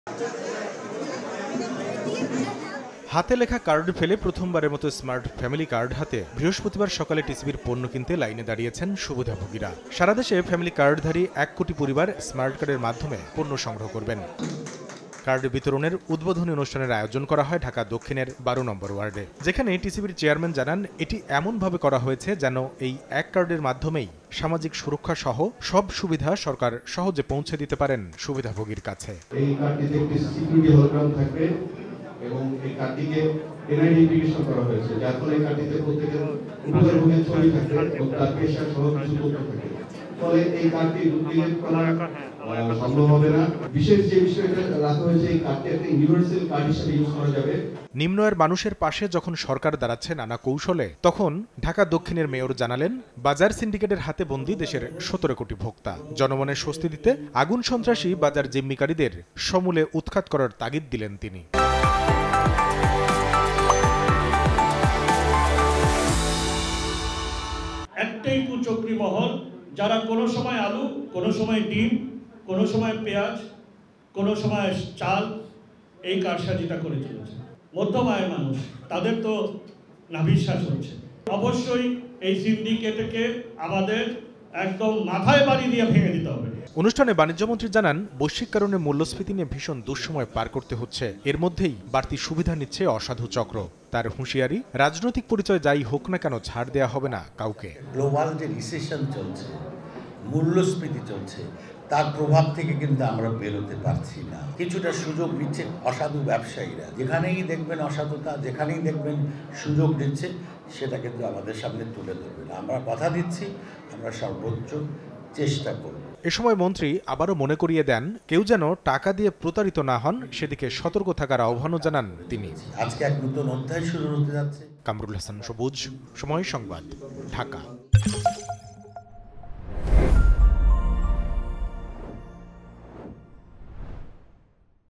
হাতে লেখা কার্ড ফেলে প্রথমবারের মতো স্মার্ট ফ্যামিলি কার্ড হাতে বৃহস্পতিবার সকালে টিসিবির পণ্য কিনতে লাইনে দাঁড়িয়েছেন সুবিধাভোগীরা। সারা দেশে ফ্যামিলি কার্ডধারী 1 কোটি পরিবার স্মার্ট কার্ডের মাধ্যমে পণ্য সংগ্রহ করবেন। কার্ড বিতরণের উদ্বোধনী অনুষ্ঠানের আয়োজন করা হয় ঢাকা দক্ষিণের 12 নম্বর ওয়ার্ডে, যেখানে টিসিবির চেয়ারম্যান জানান এটি এমনভাবে করা হয়েছে যেন এই এক কার্ডের মাধ্যমেই সামাজিক সুরক্ষা সহ সব সুবিধা সরকার সহজে পৌঁছে দিতে পারেন সুবিধাভোগীর কাছে। এই কার্ডটিতে একটি সিকিউরিটি হলোগ্রাম থাকবে এবং এই কার্ডটিকে আইডেন্টিফিকেশন করা হয়েছে, যার ফলে এই কার্ডটিতে প্রত্যেকের উপভোগের ছবি থাকবে এবং তার পেশা সহ কিছু তথ্য থাকবে। ফলে এই কার্ডটি ডুপ্লিকেট করা সম্ভব হবে না। বিশেষ যে বিষয়টা রাখা হয়েছে, এই কার্ডটি একটা ইউনিভার্সাল কার্ড হিসেবে ইউজ করা যাবে। নিম্ন আয়ের মানুষের পাশে যখন সরকার দাঁড়াচ্ছে নানা কৌশলে, তখন ঢাকা দক্ষিণের মেয়র জানালেন বাজার সিন্ডিকেটের হাতে বন্দী দেশের 17 কোটি ভোক্তা। জনমনের স্বস্তি দিতে আগুন সন্ত্রাসী বাজার জিম্মিকারীদের সমূলে উৎখাত করার তাগিদ দিলেন তিনি। একটাই কুচক্রী মহল, যারা কোনো সময় আলু, কোনো সময় ডিম, কোনো সময় পেঁয়াজ, কোনো সময় চাল, এই কারসাজিটা করে চলেছে। মধ্যম আয়ের মানুষ, তাদের তো নাভিশ্বাস হচ্ছে। অবশ্যই এই সিন্ডিকেটকে আমাদের একদম মাথায় বাড়ি দিয়ে ভেঙে দিতে হবে। অনুষ্ঠানে বাণিজ্যমন্ত্রী জানান বৈশ্বিক কারণে মূল্যস্ফীতি নিয়ে ভীষণ দুঃসময় পার করতে হচ্ছে, এর মধ্যেই বাড়তি সুবিধা নিচ্ছে অসাধু চক্র। তার হুঁশিয়ারি, রাজনৈতিক পরিচয় যাই হোক না কেন ছাড় দেয়া হবে না কাউকে। গ্লোবাল যে রিসেশন চলছে, মূল্যস্ফীতি চলছে, তার প্রভাব থেকে কিন্তু আমরা বেরোতে পারছি না। কিছুটা সুযোগ দিচ্ছে অসাধু ব্যবসায়ীরা। যেখানেই দেখবেন অসাধুতা, যেখানেই দেখবেন সুযোগ দিচ্ছে, সেটা কিন্তু আমাদের সামনে তুলে ধরবে না। আমরা কথা দিচ্ছি, আমরা সর্বোচ্চ চেষ্টা করব। এ সময় মন্ত্রী আবারও মনে করিয়ে দেন, কেউ যেন টাকা দিয়ে প্রতারিত না হন সেদিকে সতর্ক থাকার আহ্বানও জানান তিনি। আজকে এক নতুন অধ্যায় শুরু হতে যাচ্ছে। কামরুল হাসান সবুজ, সময় সংবাদ, ঢাকা।